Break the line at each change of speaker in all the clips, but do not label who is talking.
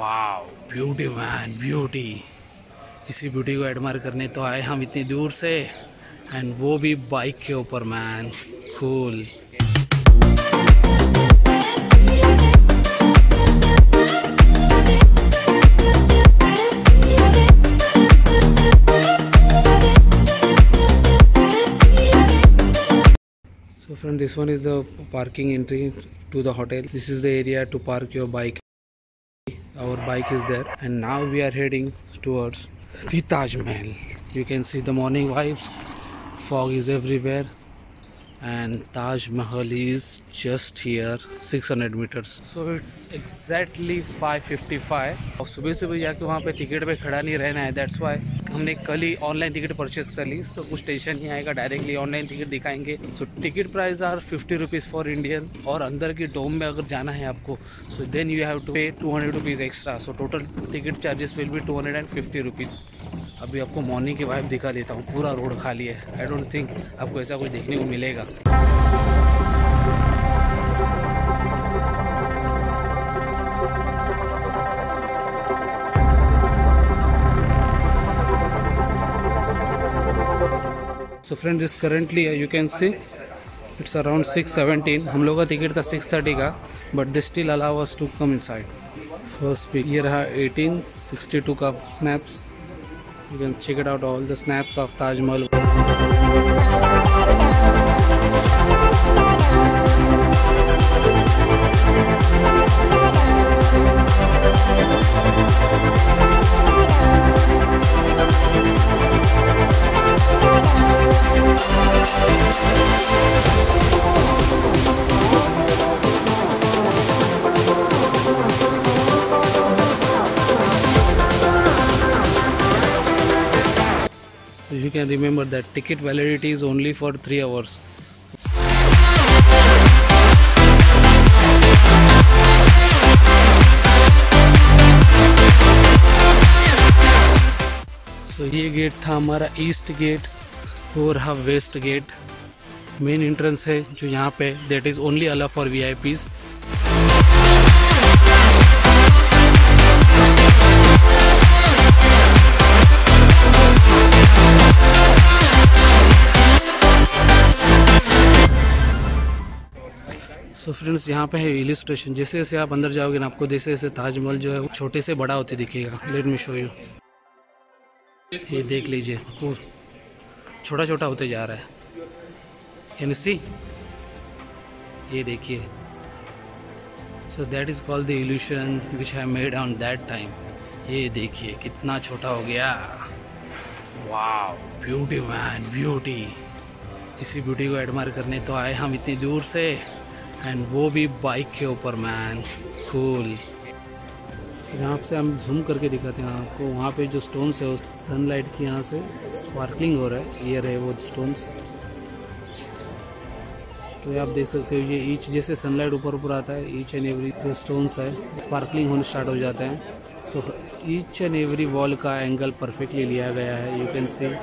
वाव, beauty man, beauty. इसी beauty को admire करने तो आए हम इतनी दूर से, एंड वो भी बाइक के ऊपर man, cool. So friend, this one is the parking entry to the hotel. This is the area to park your bike. Our bike is there, and now we are heading towards the Taj Mahal. You can see the morning vibes, fog is everywhere, and Taj Mahal is just here, 600 meters. So it's exactly 5:55. और सुबह सुबह जाके वहाँ पे ticket पे खड़ा नहीं रहना है, that's why हमने कल ही ऑनलाइन टिकट परचेज कर ली। सो कुछ टेंशन नहीं आएगा, डायरेक्टली ऑनलाइन टिकट दिखाएंगे। So ticket price are 50 rupees for Indian, और अंदर की डोम में अगर जाना है आपको, so then you have to pay 200 rupees extra. So total ticket charges will be 250 rupees. अभी आपको मॉर्निंग की वाइब दिखा देता हूँ, पूरा रोड खाली है। आई डोंट थिंक आपको ऐसा कुछ देखने को मिलेगा। So friend, this currently you can see it's around 6:17. हम लोग का टिकट था 6:30 का, but they still allow us to come inside. First pic, ये रहा 1862 का snaps. You can check it out, all the snaps of Taj Mahal. So you can remember that ticket validity is only for 3 hours. So ये gate था हमारा east gate, और रहा waste gate. Main entrance है जो यहाँ पे, that is only allow for VIPs। So friends, यहाँ पे है इलिस्ट्रेशन। जैसे जैसे आप अंदर जाओगे ना, आपको जैसे जैसे ताजमहल जो है वो छोटे से बड़ा होते दिखेगा। Let me show you. ये देख लीजिए, वो छोटा छोटा होते जा रहा है। Can you see? ये देखिए। So that is called the illusion which I made on that time. ये देखिए कितना छोटा हो गया। Wow, beauty man, beauty. इसी ब्यूटी को एडमायर करने तो आए हम इतनी दूर से, एंड वो भी बाइक के ऊपर मैन, कूल। यहाँ से हम जूम करके दिखाते हैं आपको। वहाँ पे जो स्टोन्स है, सनलाइट की यहाँ से स्पार्कलिंग हो रहा है। ये रहे वो स्टोन्स। तो आप देख सकते हो, ये ईच जैसे सनलाइट ऊपर ऊपर आता है, ईच एंड एवरी जो स्टोन्स है स्पार्कलिंग होने स्टार्ट हो जाते हैं। तो ईच एंड एवरी वॉल का एंगल परफेक्टली लिया गया है। यू कैन सी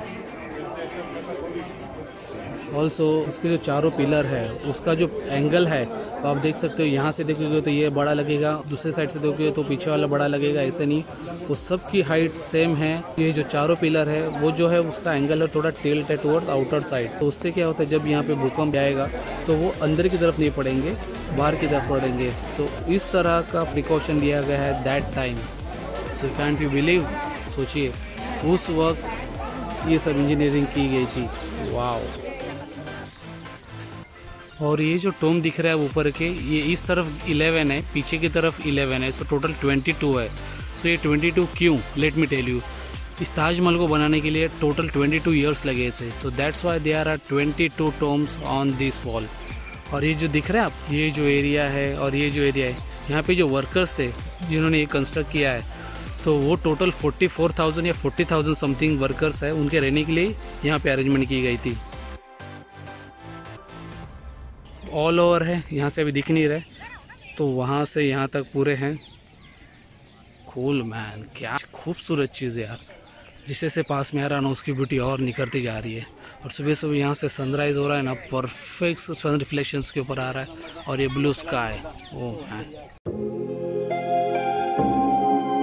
ऑल्सो उसके जो चारों पिलर है उसका जो एंगल है, तो आप देख सकते हो। यहाँ से देखोगे तो ये बड़ा लगेगा, दूसरे साइड से देखोगे तो पीछे वाला बड़ा लगेगा। ऐसे नहीं, वो सब की हाइट सेम है। ये जो चारों पिलर है वो जो है उसका एंगल है थोड़ा टिल्ट है टुवर्ड आउटर साइड। तो उससे क्या होता है, जब यहाँ पे भूकंप आएगा तो वो अंदर की तरफ नहीं पड़ेंगे, बाहर की तरफ पड़ेंगे। तो इस तरह का प्रिकॉशन लिया गया है that time. So can't you believe, सोचिए उस वक्त ये सब इंजीनियरिंग की गई थी। वाओ। और ये जो टोम दिख रहा है ऊपर के, ये इस तरफ 11 है, पीछे की तरफ 11 है। सो टोटल 22 है। सो ये 22 क्यों, लेट मी टेल यू। इस ताजमहल को बनाने के लिए टोटल 22 ईयर्स लगे थे। So that's why there are 22 tombs on this wall. और ये जो दिख रहा है आप, ये जो एरिया है और ये जो एरिया है, यहाँ पे जो वर्कर्स थे जिन्होंने ये कंस्ट्रक्ट किया है, तो वो टोटल 44,000 या 40,000 समथिंग वर्कर्स है। उनके रहने के लिए यहाँ पे अरेंजमेंट की गई थी। ऑल ओवर है, यहाँ से अभी दिख नहीं रहे, तो वहाँ से यहाँ तक पूरे हैं। कूल मैन, क्या खूबसूरत चीज़ है यार। जिससे से पास में आ रहा ना, उसकी ब्यूटी और निखरती जा रही है। और सुबह सुबह यहाँ से सनराइज़ हो रहा है ना, परफेक्ट सन रिफ्लेक्शंस के ऊपर आ रहा है। और ये blue sky, oh man.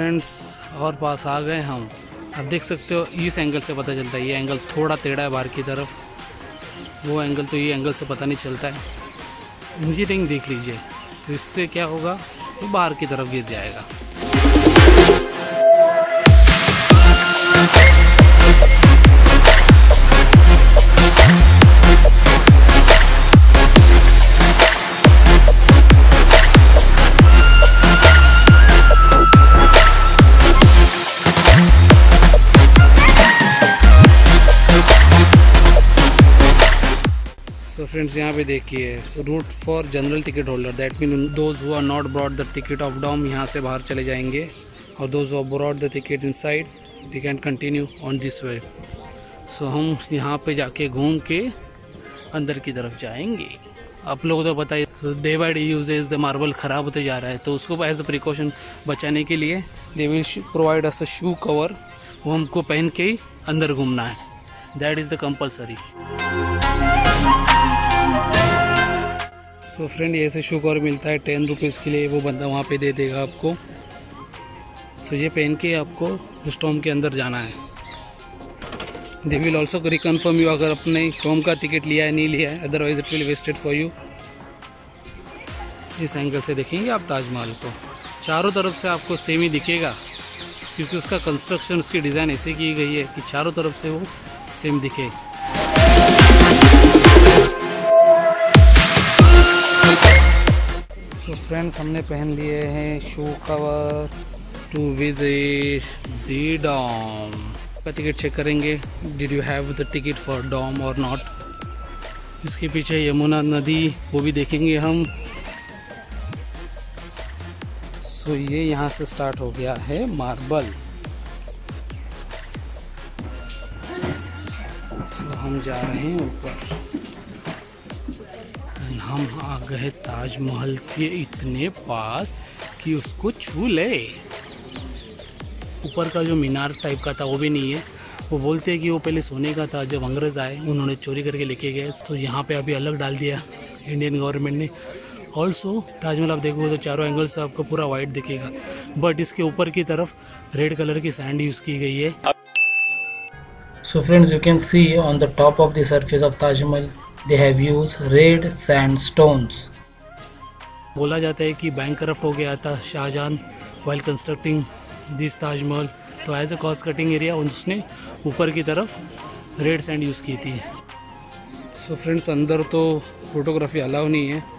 Friends और पास आ गए हम। आप देख सकते हो इस एंगल से पता चलता है, ये एंगल थोड़ा टेढ़ा है बाहर की तरफ, वो एंगल तो ये एंगल से पता नहीं चलता है। इंजीनियरिंग देख लीजिए, तो इससे क्या होगा, तो बाहर की तरफ गिर जाएगा। तो फ्रेंड्स यहाँ पे देखिए, route for general ticket holder, that mean those who are not brought the ticket of dome यहाँ से बाहर चले जाएंगे, और those who brought the ticket inside they can continue on this way. So हम यहाँ पे जाके घूम के अंदर की तरफ जाएंगे। आप लोगों को तो पता है day by day usages the marble ख़राब होते जा रहा है, तो उसको एज अ प्रिकॉशन बचाने के लिए they will provide us a shoe cover, वो हमको पहन के ही अंदर घूमना है, दैट इज़ द कंपल्सरी। तो फ्रेंड ऐसे शू कवर मिलता है 10 रुपीज़ के लिए, वो बंदा वहाँ पे दे देगा आपको। सो ये पहन के आपको उस टॉम के अंदर जाना है। They will also reconfirm you अगर अपने टॉम का टिकट लिया है नहीं लिया है, otherwise it will wasted for you. इस एंगल से देखेंगे आप ताजमहल को, चारों तरफ से आपको सेम ही दिखेगा, क्योंकि उसका कंस्ट्रक्शन, उसकी डिज़ाइन ऐसे की गई है कि चारों तरफ से वो सेम दिखे। तो फ्रेंड्स हमने पहन लिए हैं shoe cover to visit the dome. का टिकट चेक करेंगे, did you have the ticket for dome और नॉट। इसके पीछे यमुना नदी, वो भी देखेंगे हम। सो ये यहाँ से स्टार्ट हो गया है मार्बल। सो हम जा रहे हैं ऊपर, हम आ गए ताजमहल के इतने पास कि उसको छू ले। ऊपर का जो मीनार टाइप का था वो भी नहीं है, वो बोलते हैं कि वो पहले सोने का था, जब अंग्रेज़ आए उन्होंने चोरी करके लेके गए, तो यहाँ पे अभी अलग डाल दिया इंडियन गवर्नमेंट ने। ऑल्सो ताजमहल आप देखोगे तो चारों एंगल से आपको पूरा वाइट दिखेगा, बट इसके ऊपर की तरफ रेड कलर की सैंड यूज़ की गई है। So friends you can see on the top of the surface of Taj Mahal they have used red sandstones। बोला जाता है कि बैंकरप्ट हो गया था Shahjahan while constructing this Taj Mahal, तो as a cost cutting area उसने ऊपर की तरफ रेड सैंड यूज़ की थी। सो फ्रेंड्स अंदर तो फोटोग्राफी अलाउ नहीं है।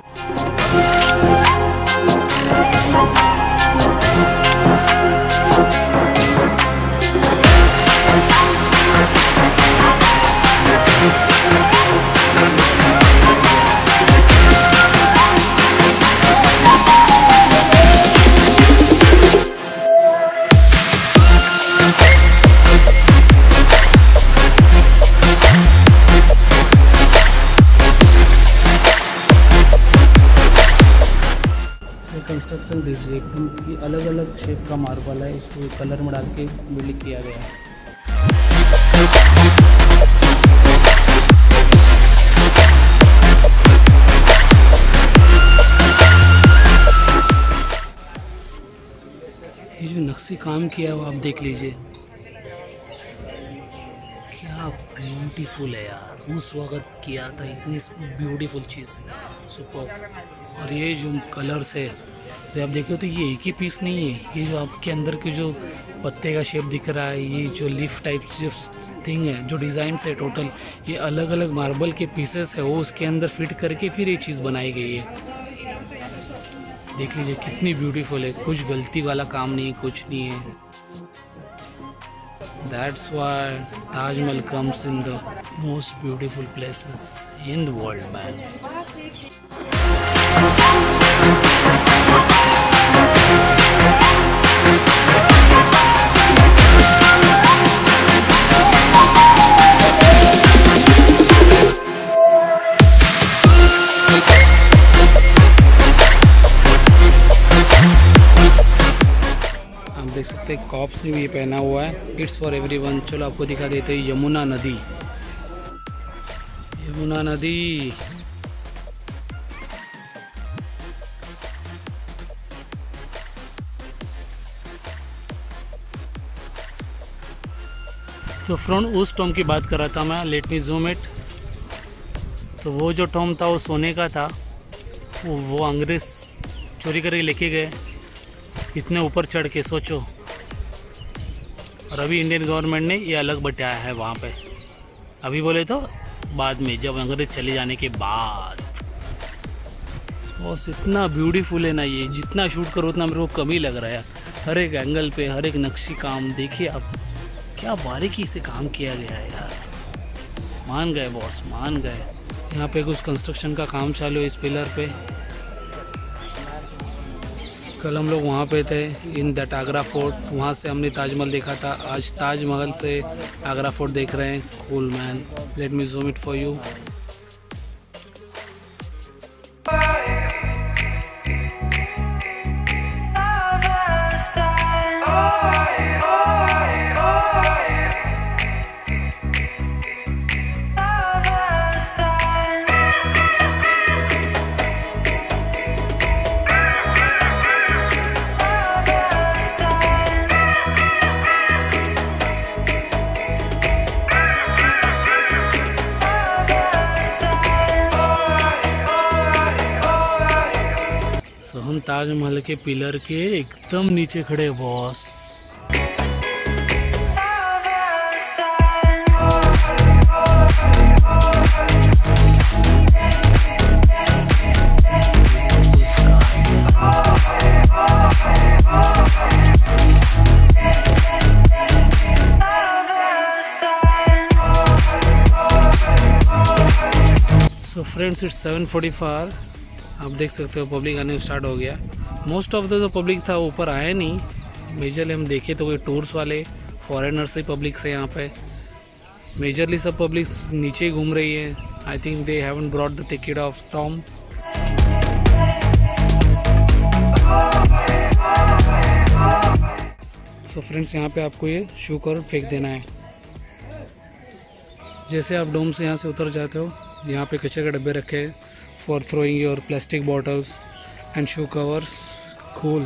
कंस्ट्रक्शन देखिए, एकदम अलग अलग शेप का मार्बल है, इसको कलर में डाल के बिल्ड किया गया है। ये जो नक्शी काम किया है वो आप देख लीजिए, क्या ब्यूटीफुल है यार, उस वक्त किया था, इतनी ब्यूटीफुल चीज़, सुपर। और ये जो कलर्स है तो आप देखो तो ये एक ही पीस नहीं है, ये जो आपके अंदर के जो पत्ते का शेप दिख रहा है, ये जो लीफ टाइप जो थिंग है, जो डिज़ाइन है टोटल, ये अलग अलग मार्बल के पीसेस है, वो उसके अंदर फिट करके फिर ये चीज़ बनाई गई है। देख लीजिए कितनी ब्यूटीफुल है, कुछ गलती वाला काम नहीं, कुछ नहीं है। That's why Taj Mahal comes in the most beautiful places in the world, man. देख सकते हैं कॉप्स ने भी ये पहना हुआ है, इट्स फॉर एवरीवन। चलो आपको दिखा देते हैं यमुना नदी। यमुना नदी
तो फ्रेंड उस टॉम की बात कर रहा था मैं, लेट मी जूम इट। तो वो जो टॉम था वो सोने का था, वो अंग्रेज़ चोरी करके लेके गए इतने ऊपर चढ़ के, सोचो। और अभी इंडियन गवर्नमेंट ने ये अलग बटाया है वहाँ पे। अभी बोले तो बाद में, जब अंग्रेज चले जाने के बाद। बस इतना ब्यूटीफुल है ना ये, जितना शूट करो उतना मेरे को कम ही लग रहा है। हर एक एंगल पे हर एक नक्शी काम देखिए आप, क्या बारीकी से काम किया गया है यार। मान गए बॉस, मान गए। यहाँ पे कुछ कंस्ट्रक्शन का काम चालू है इस पिलर पे। कल हम लोग वहाँ पे थे इन दैट आगरा फोर्ट, वहाँ से हमने ताजमहल देखा था। आज ताजमहल से आगरा फोर्ट देख रहे हैं। Cool man, let me zoom it for you. सो हम ताजमहल के पिलर के एकदम नीचे खड़े बॉस। So friends, it's 7:45। आप देख सकते हो पब्लिक आने स्टार्ट हो गया। मोस्ट ऑफ द जो पब्लिक था ऊपर आया नहीं। मेजरली हम देखे तो कोई टूर्स वाले, फॉरेनर्स से पब्लिक से यहाँ पे मेजरली सब पब्लिक नीचे ही घूम रही है। I think they haven't brought the ticket of tomb. So friends, यहाँ पे आपको ये शू कर फेंक देना है। जैसे आप डोम से यहाँ से उतर जाते हो, यहाँ पे कचरे के डब्बे रखे हैं for throwing your plastic bottles and shoe covers. Cool.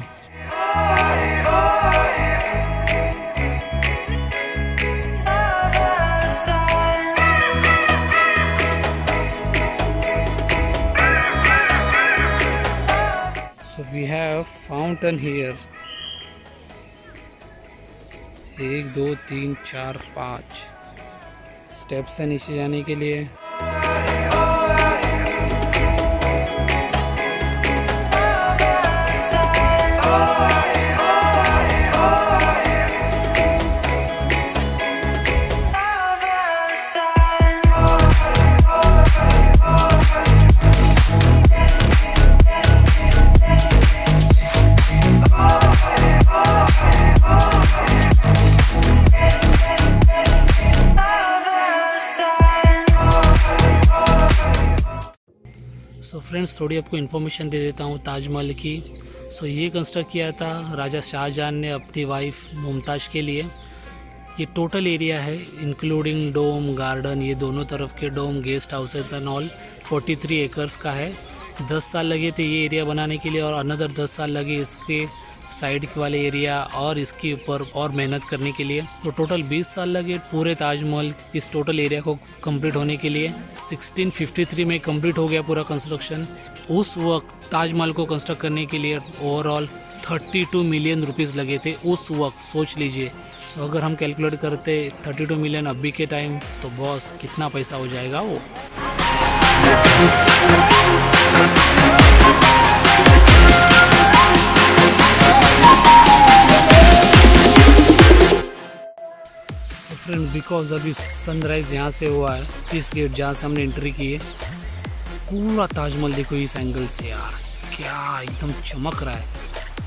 So we have fountain here. 1 2 3 4 5 steps है नीचे जाने के लिए। सो फ्रेंड्स, थोड़ी आपको इन्फॉर्मेशन दे देता हूँ ताजमहल की। सो ये कंस्ट्रक्ट किया था राजा शाहजहां ने अपनी वाइफ मुमताज़ के लिए। ये टोटल एरिया है इंक्लूडिंग डोम, गार्डन, ये दोनों तरफ के dome, guest houses and all, 43 acres का है। 10 साल लगे थे ये एरिया बनाने के लिए, और अनदर 10 साल लगे इसके साइड वाले एरिया और इसके ऊपर और मेहनत करने के लिए। तो टोटल 20 साल लगे पूरे ताजमहल इस टोटल एरिया को कंप्लीट होने के लिए। 1653 में कंप्लीट हो गया पूरा कंस्ट्रक्शन। उस वक्त ताजमहल को कंस्ट्रक्ट करने के लिए ओवरऑल 32 मिलियन रुपीज़ लगे थे उस वक्त, सोच लीजिए। सो अगर हम कैलकुलेट करते 32 मिलियन अभी के टाइम, तो बॉस कितना पैसा हो जाएगा वो। फ्रेंड, बिकॉज अभी सनराइज यहाँ से हुआ है, इस गेट जहाँ से हमने एंट्री की है, पूरा ताजमहल देखो इस एंगल से यार, क्या एकदम चमक रहा है।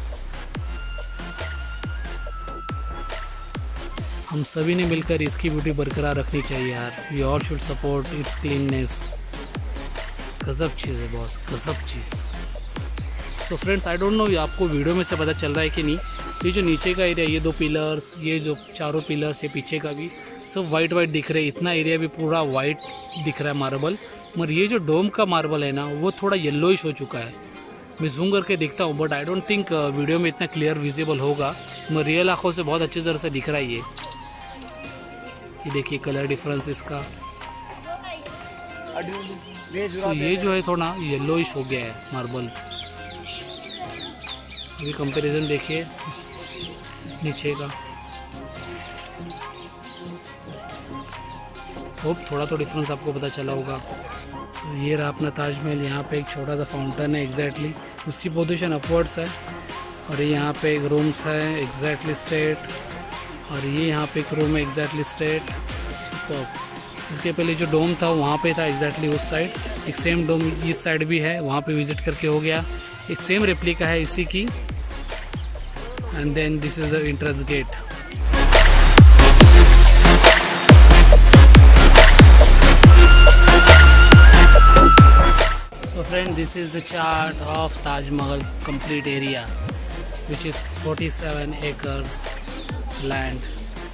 हम सभी ने मिलकर इसकी ब्यूटी बरकरार रखनी चाहिए यार। We all should support its cleanness. गजब चीज़ है बॉस, गजब चीज़। So friends, I don't know आपको वीडियो में से पता चल रहा है कि नहीं, ये जो नीचे का एरिया, ये 2 पिलर्स, ये जो चारों पिलर्स, ये पीछे का भी सब वाइट वाइट दिख रहे हैं। इतना एरिया भी पूरा वाइट दिख रहा है मार्बल, मगर ये जो डोम का मार्बल है ना, वो थोड़ा येलोइश हो चुका है। मैं जूम करके देखता हूँ, but I don't think video में इतना क्लियर विजिबल होगा, मगर रियल आँखों से बहुत अच्छी तरह से दिख रहा है। ये देखिए कलर डिफरेंस इसका। तो ये जो है थोड़ा येलोइश हो गया है मार्बल। ये कंपैरिजन देखिए नीचे का, होप थोड़ा तो डिफरेंस आपको पता चला होगा। तो ये रहा अपना ताजमहल। यहाँ पे एक छोटा सा फाउंटेन है, एग्जैक्टली उसकी पोजीशन अपवर्ड्स है। और ये यहाँ पे एक रूम्स है एग्जैक्टली स्ट्रेट, और ये यहाँ पे एक रूम है एग्जैक्टली स्ट्रेट। इसके पहले जो डोम था वहाँ पे था एग्जैक्टली उस साइड, एक सेम डोम इस साइड भी है, वहाँ पे विजिट करके हो गया। एक सेम रेप्लिका है इसी की। And then this is the entrance gate. So friend, this is the chart of Taj Mahal's complete area, which is 47 acres land.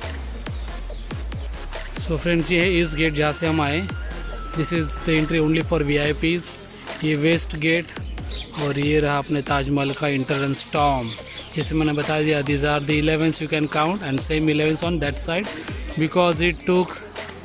So friends, ये है इस गेट जहाँ से हम आए। This is the entry only for VIPs. ये west gate, और ये रहा अपने ताजमहल का एंट्रेंस टॉम। जैसे मैंने बता दिया, these are the 11s you can count and same 11s on that side because it took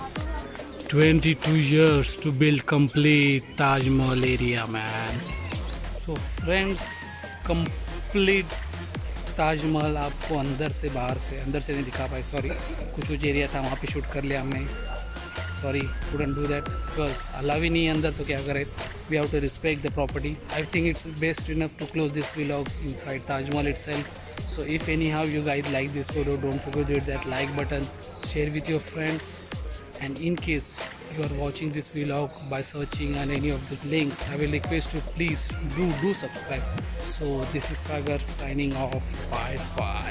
22 years to build complete Taj Mahal area, man. So friends, complete Taj Mahal आपको अंदर से बाहर से, अंदर से नहीं दिखा पाए, सॉरी। कुछ एरिया था वहाँ पे शूट कर लिया हमने, sorry, couldn't do that because अलाव ही नहीं है अंदर, तो क्या करें। We have to respect the property. I think it's best enough to close this vlog inside Taj Mahal itself. So if anyhow you guys like this video, don't forget to hit that like button, share with your friends. And in case you are watching this vlog by searching on any of the links, I will request you please do subscribe. So this is Sagar signing off. Bye bye.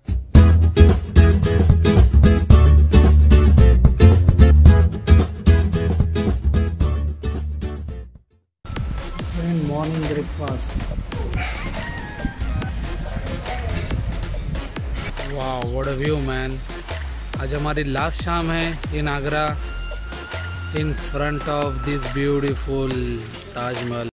Morning breakfast. Wow, what a view, man. आज हमारी last शाम है इन Agra, in front of this beautiful Taj Mahal.